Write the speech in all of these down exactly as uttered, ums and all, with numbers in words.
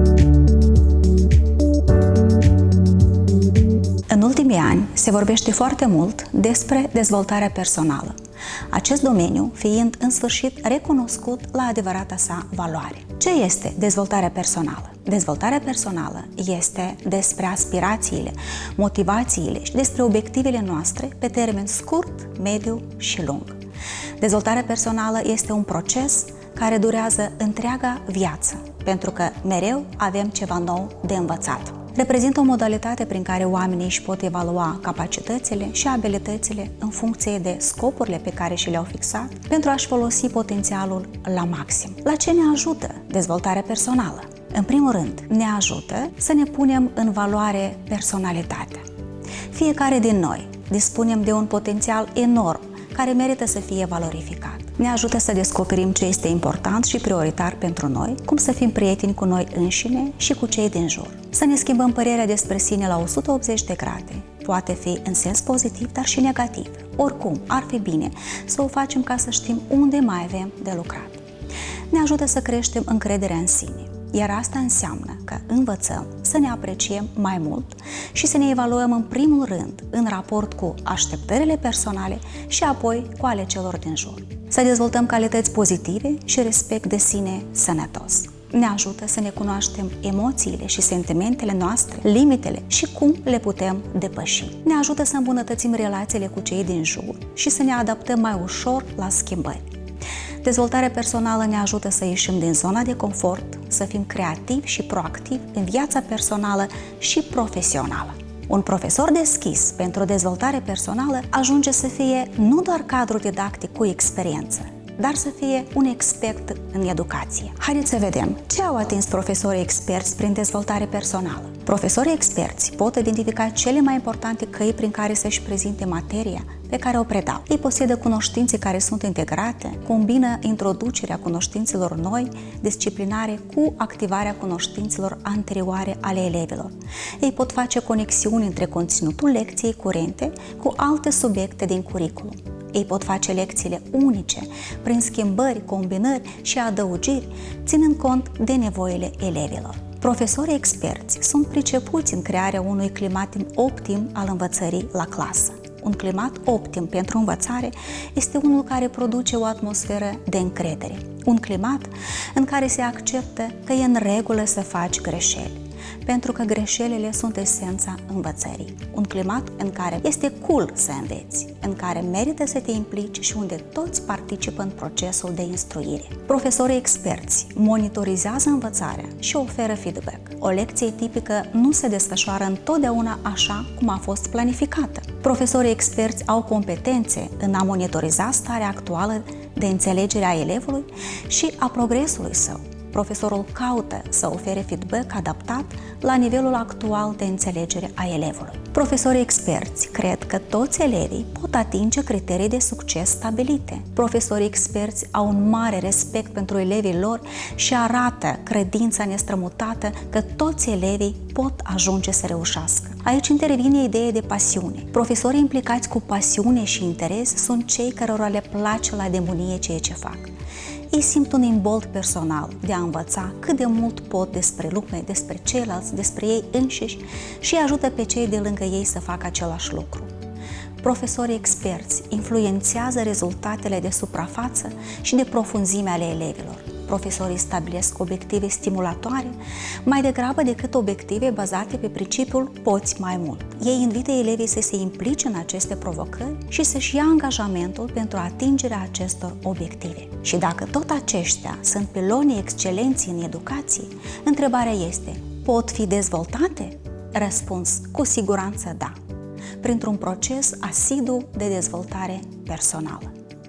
În ultimii ani se vorbește foarte mult despre dezvoltarea personală, acest domeniu fiind în sfârșit recunoscut la adevărata sa valoare. Ce este dezvoltarea personală? Dezvoltarea personală este despre aspirațiile, motivațiile și despre obiectivele noastre pe termen scurt, mediu și lung. Dezvoltarea personală este un proces care durează întreaga viață, pentru că mereu avem ceva nou de învățat. Reprezintă o modalitate prin care oamenii își pot evalua capacitățile și abilitățile în funcție de scopurile pe care și le-au fixat pentru a-și folosi potențialul la maxim. La ce ne ajută dezvoltarea personală? În primul rând, ne ajută să ne punem în valoare personalitatea. Fiecare din noi dispunem de un potențial enorm care merită să fie valorificat. Ne ajută să descoperim ce este important și prioritar pentru noi, cum să fim prieteni cu noi înșine și cu cei din jur. Să ne schimbăm părerea despre sine la o sută optzeci de grade. Poate fi în sens pozitiv, dar și negativ. Oricum, ar fi bine să o facem ca să știm unde mai avem de lucrat. Ne ajută să creștem încrederea în sine, iar asta înseamnă că învățăm să ne apreciem mai mult și să ne evaluăm în primul rând în raport cu așteptările personale și apoi cu ale celor din jur. Să dezvoltăm calități pozitive și respect de sine sănătos. Ne ajută să ne cunoaștem emoțiile și sentimentele noastre, limitele și cum le putem depăși. Ne ajută să îmbunătățim relațiile cu cei din jur și să ne adaptăm mai ușor la schimbări. Dezvoltarea personală ne ajută să ieșim din zona de confort, să fim creativi și proactivi în viața personală și profesională. Un profesor deschis pentru dezvoltare personală ajunge să fie nu doar cadru didactic cu experiență, dar să fie un expert în educație. Haideți să vedem ce au atins profesorii experți prin dezvoltare personală. Profesorii experți pot identifica cele mai importante căi prin care să-și prezinte materia pe care o predau. Ei posedă cunoștințe care sunt integrate, combină introducerea cunoștințelor noi, disciplinare, cu activarea cunoștințelor anterioare ale elevilor. Ei pot face conexiuni între conținutul lecției curente cu alte subiecte din curriculum. Ei pot face lecțiile unice, prin schimbări, combinări și adăugiri, ținând cont de nevoile elevilor. Profesorii experți sunt pricepuți în crearea unui climat optim al învățării la clasă. Un climat optim pentru învățare este unul care produce o atmosferă de încredere. Un climat în care se acceptă că e în regulă să faci greșeli, pentru că greșelile sunt esența învățării. Un climat în care este cool să înveți, în care merită să te implici și unde toți participă în procesul de instruire. Profesorii experți monitorizează învățarea și oferă feedback. O lecție tipică nu se desfășoară întotdeauna așa cum a fost planificată. Profesorii experți au competențe în a monitoriza starea actuală de înțelegere a elevului și a progresului său. Profesorul caută să ofere feedback adaptat la nivelul actual de înțelegere a elevului. Profesorii experți cred că toți elevii pot atinge criterii de succes stabilite. Profesorii experți au un mare respect pentru elevii lor și arată credința nestrămutată că toți elevii pot ajunge să reușească. Aici intervine ideea de pasiune. Profesorii implicați cu pasiune și interes sunt cei cărora le place la demonie ceea ce fac. Ei simt un imbold personal de a învăța cât de mult pot despre lume, despre ceilalți, despre ei înșiși și ajută pe cei de lângă ei să facă același lucru. Profesorii experți influențează rezultatele de suprafață și de profunzime ale elevilor. Profesorii stabilesc obiective stimulatoare mai degrabă decât obiective bazate pe principiul poți mai mult. Ei invită elevii să se implice în aceste provocări și să-și ia angajamentul pentru atingerea acestor obiective. Și dacă tot aceștia sunt pilonii excelenței în educație, întrebarea este, pot fi dezvoltate? Răspuns, cu siguranță da, printr-un proces asidu de dezvoltare personală.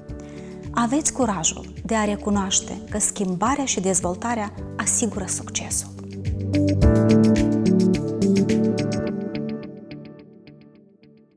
Aveți curajul de a recunoaște că schimbarea și dezvoltarea asigură succesul.